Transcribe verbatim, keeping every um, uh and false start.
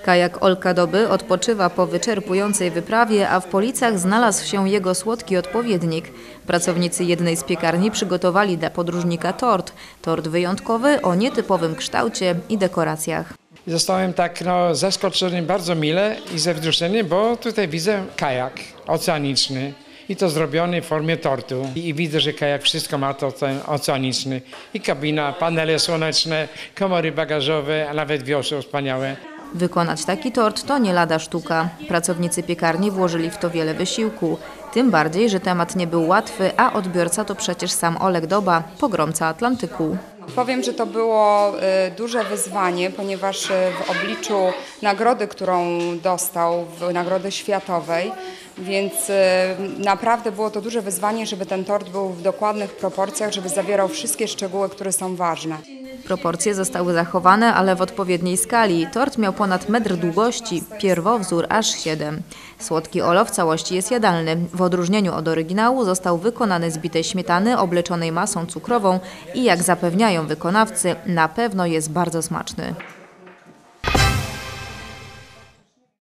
Kajak Olka Doby odpoczywa po wyczerpującej wyprawie, a w Policach znalazł się jego słodki odpowiednik. Pracownicy jednej z piekarni przygotowali dla podróżnika tort. Tort wyjątkowy o nietypowym kształcie i dekoracjach. Zostałem tak no, zaskoczony bardzo mile i ze wzruszeniem, bo tutaj widzę kajak oceaniczny i to zrobiony w formie tortu. I widzę, że kajak wszystko ma to oceaniczny. I kabina, panele słoneczne, komory bagażowe, a nawet wiosło wspaniałe. Wykonać taki tort to nie lada sztuka. Pracownicy piekarni włożyli w to wiele wysiłku. Tym bardziej, że temat nie był łatwy, a odbiorca to przecież sam Olek Doba, pogromca Atlantyku. Powiem, że to było duże wyzwanie, ponieważ w obliczu nagrody, którą dostał, nagrody światowej, więc naprawdę było to duże wyzwanie, żeby ten tort był w dokładnych proporcjach, żeby zawierał wszystkie szczegóły, które są ważne. Proporcje zostały zachowane, ale w odpowiedniej skali. Tort miał ponad metr długości, pierwowzór aż siedem. Słodki Olo w całości jest jadalny. W odróżnieniu od oryginału został wykonany z bitej śmietany obleczonej masą cukrową i jak zapewniają wykonawcy, na pewno jest bardzo smaczny.